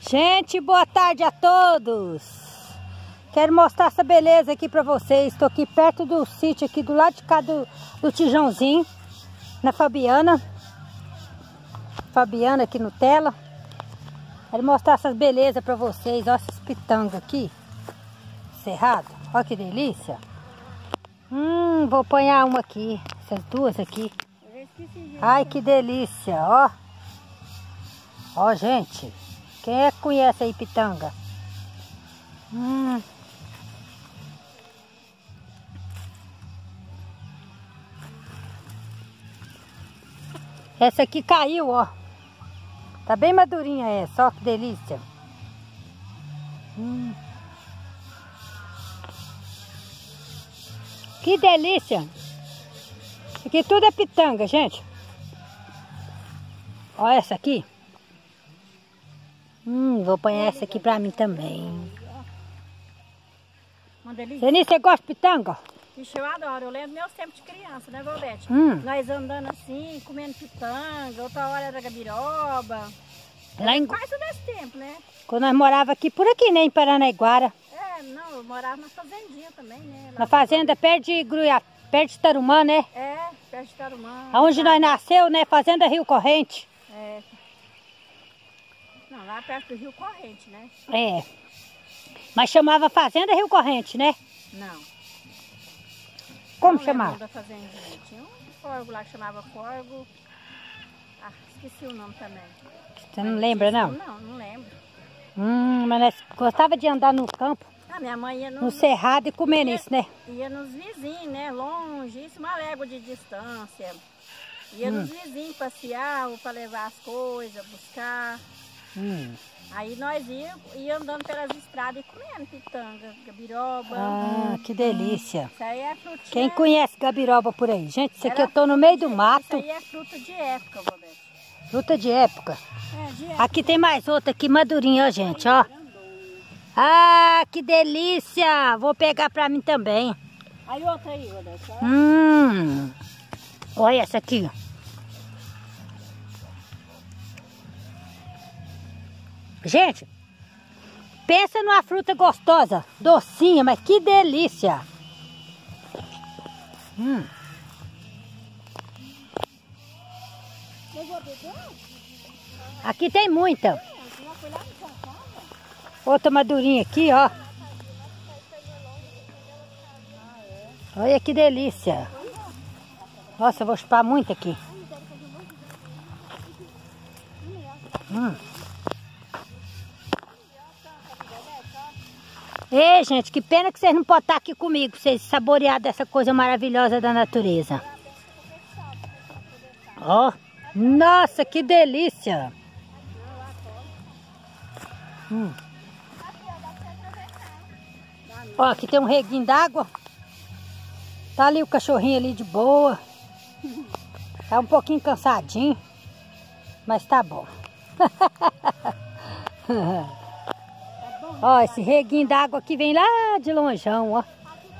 Gente, boa tarde a todos. Quero mostrar essa beleza aqui pra vocês. Estou aqui perto do sítio, aqui do lado de cá do Tijãozinho, na Fabiana. Fabiana aqui no tela. Quero mostrar essas belezas pra vocês. Olha essas pitangas aqui. Cerrado. Olha que delícia. Vou apanhar uma aqui. Essas duas aqui. Ai, que delícia, ó. Ó, gente. Quem é que conhece aí pitanga? Essa aqui caiu, ó. Tá bem madurinha essa, ó que delícia. Que delícia. Aqui tudo é pitanga, gente. Ó essa aqui. Vou apanhar essa aqui pra mim também. Denise, você gosta de pitanga? Ixi, eu adoro. Eu lembro meus tempos de criança, né, Valdete? Nós andando assim, comendo pitanga, outra hora era gabiroba. Lá em... Quase desse tempo, né? Quando nós morávamos aqui, por aqui, né, em Paranaiguara. Não, eu morava na fazendinha também, né? Na fazenda, perto de Gruiá, perto de Tarumã, né? Perto de Tarumã. Aonde nós nasceu, né? Fazenda Rio Corrente. Não, lá perto do Rio Corrente, né? Mas chamava Fazenda Rio Corrente, né? Não. Como não chamava? Da fazendinha. Tinha um corgo lá que chamava corgo. Ah, esqueci o nome também. Você não lembra, não? Não lembro. Mas nós gostava de andar no campo. Minha mãe ia no cerrado e comer isso, né? Ia nos vizinhos, né? Longe, isso uma légua de distância. Ia nos vizinhos passear, ou para levar as coisas, buscar. Aí nós ia andando pelas estradas e comendo pitanga, gabiroba. Que delícia. Isso aí é frutinha. Quem conhece gabiroba por aí? Gente, isso aqui eu tô no meio do mato. Isso aí é fruta de época, Roberto. Fruta de época? De época. Aqui tem mais outra aqui, madurinha, ó, gente, ó. Ah, que delícia! Vou pegar pra mim também. Aí outra aí, Roberto. Olha essa aqui. Gente, pensa numa fruta gostosa, docinha, mas que delícia! Aqui tem muita. Outra madurinha aqui, ó. Olha que delícia. Nossa, eu vou chupar muito aqui. Ei, gente, que pena que vocês não podem estar aqui comigo, pra vocês saborear dessa coisa maravilhosa da natureza. Ó, nossa, que delícia. Ó, aqui tem um reguinho d'água. Tá ali o cachorrinho ali de boa. Tá um pouquinho cansadinho, mas tá bom. Ó, esse reguinho d'água aqui vem lá de lonjão, ó.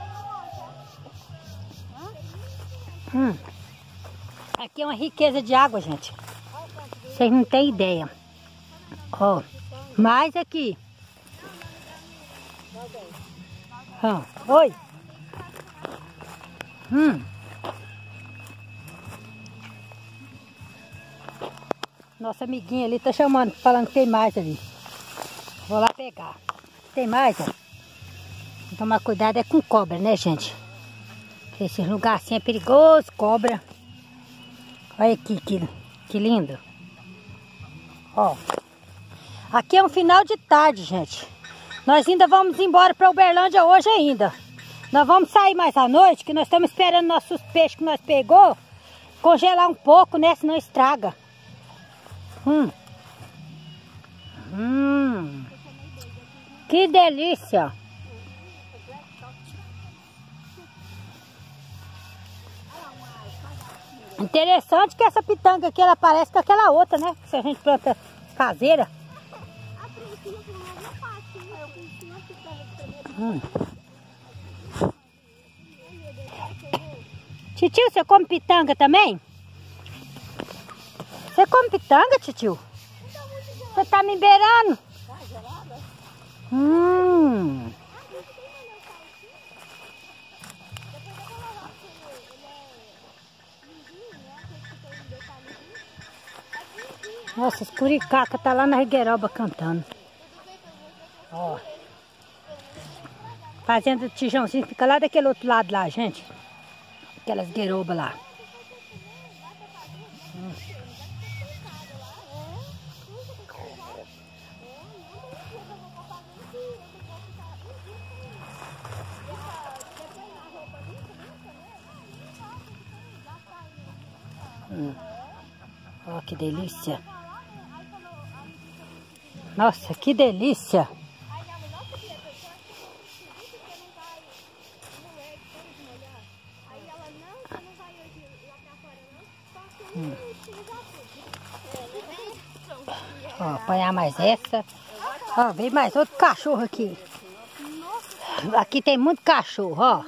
Aqui é uma riqueza de água, gente. Vocês não têm ideia. Ó, mais aqui. Oi. Nossa amiguinha ali tá chamando, falando que tem mais ali. Vou lá pegar. Tem mais, ó. Tem que tomar cuidado é com cobra, né, gente? Porque esse lugar assim é perigoso, cobra. Olha aqui, que lindo. Ó. Aqui é um final de tarde, gente. Nós ainda vamos embora para Uberlândia hoje ainda. Nós vamos sair mais à noite, que nós estamos esperando nossos peixes que nós pegou congelar um pouco, né? Senão estraga. Que delícia! Interessante que essa pitanga aqui, ela parece com aquela outra, né? Se a gente planta caseira. Titio, você come pitanga também? Você come pitanga, titio? Você tá me beirando? Nossa, os curicaca tá lá na Rigueiroba cantando. Ó. Fazenda do Tijãozinho fica lá daquele outro lado lá, gente. Aquelas gueirobas lá. Ó, que delícia. Nossa, que delícia. Ó, apanhar mais essa. Ó, veio mais outro cachorro aqui. Aqui tem muito cachorro, ó.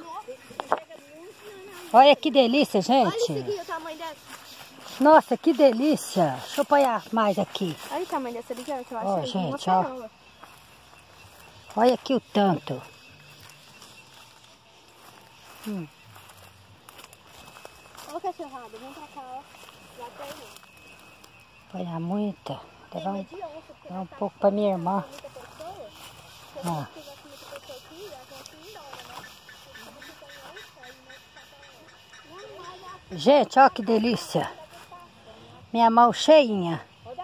Olha que delícia, gente. Nossa, que delícia. Deixa eu apanhar mais aqui. Olha o tamanho dessa ali, que eu acho. Ó, gente, ó. Olha aqui o tanto. Olha o cachorrado, vem pra cá, ó. Lá tem. Apanhar muita. Dá um pouco pra minha irmã. Ó. Gente, ó que delícia. Minha mão cheinha.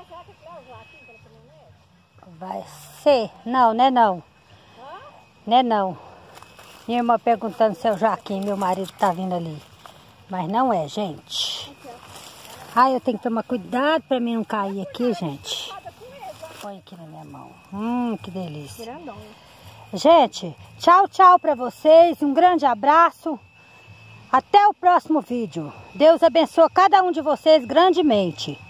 Vai ser. Não, né não. Né não. Minha irmã perguntando se é o Joaquim, meu marido tá vindo ali. Mas não é, gente. Ai, eu tenho que tomar cuidado pra mim não cair aqui, gente. Põe aqui na minha mão. Que delícia. Gente, tchau, tchau pra vocês. Um grande abraço. Até o próximo vídeo. Deus abençoe cada um de vocês grandemente.